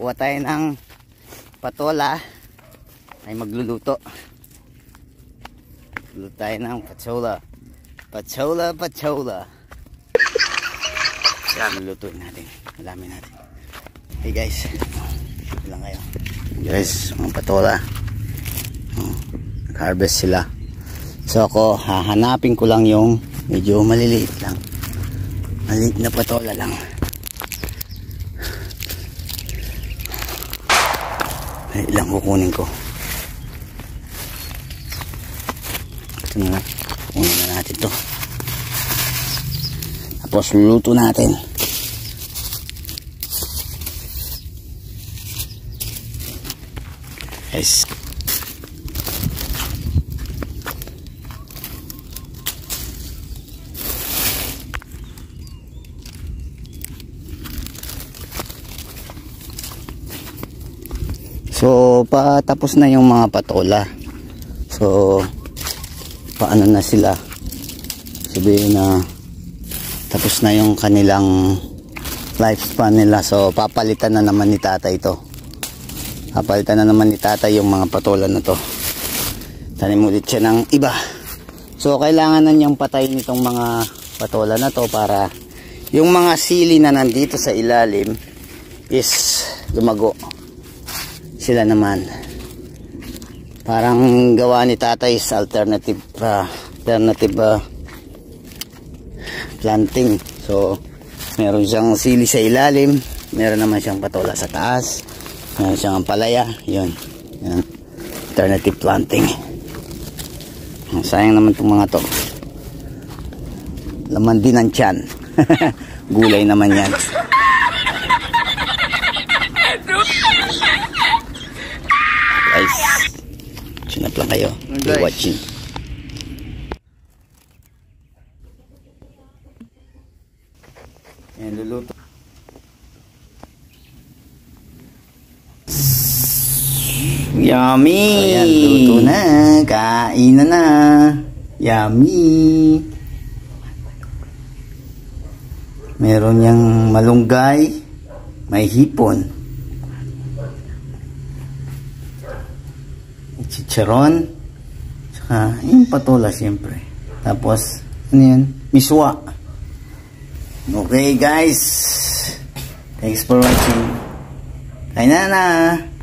kuha tayo ng patola ay magluluto. Luto tayo ng patola. Patola. Yan, lulutuin natin. Alamin natin. Hey guys, lang kayo. Guys, mga patola. Nag-harvest sila. So ako, hahanapin ko lang yung medyo maliliit lang. Maliit na patola lang. Ilang kukunin ko. Ito na. Kunin na natin to. Tapos luluto natin. Guys. So, patapos na yung mga patola. So, paano na sila? Sabihin na tapos na yung kanilang lifespan nila. So, papalitan na naman ni tatay ito. Papalitan na naman ni tatay yung mga patola na to. Tanim ulit siya ng iba. So, kailangan na niyang patayin itong mga patola na to para yung mga sili na nandito sa ilalim is lumago. Sila naman parang gawa ni tatay is alternative planting. So meron siyang sili sa ilalim, meron naman siyang patola sa taas, meron siyang ampalaya. Yun. Alternative planting. Sayang naman itong mga to, laman din ang tiyan. Gulay naman yan. Guys, sunod lang kayo. Keep watching. Yan, luluto. Yummy! So, yan, luto na. Kain na. Yummy! Meron yang malunggay, may hipon, chicharon, saka yung patola siyempre. Tapos, ano yan? Miswa. Okay guys, thanks for watching. Kain na.